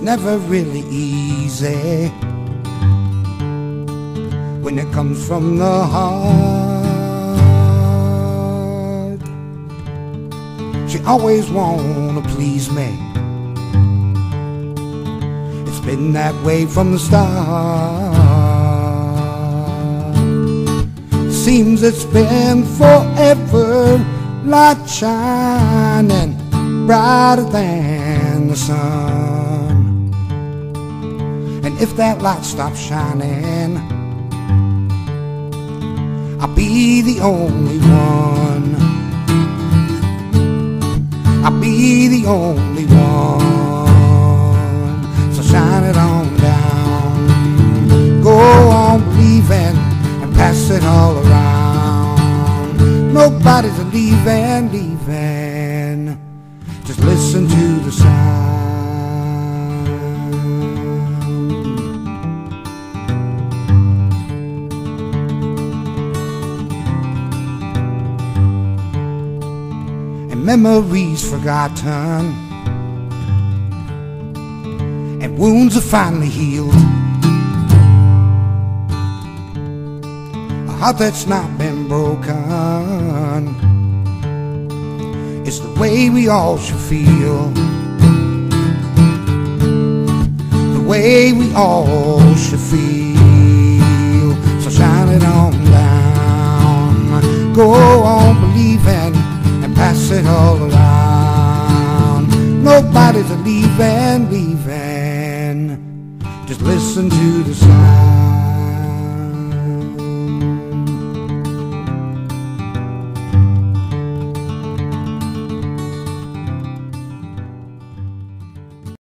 never really easy when it comes from the heart. She always wanna please me. It's been that way from the start. Seems it's been forever, light shining brighter than the sun. And if that light stops shining, I'll be the only one. I'll be the only one. So shine it on down. Go on believing and pass it all around. Nobody's leaving, leaving. Just listen to the sound. And memories forgotten, and wounds are finally healed. A heart that's not been broken. It's the way we all should feel. The way we all should feel. So shine it on down. Go on believing and pass it all around. Nobody's leaving, leaving. Just listen to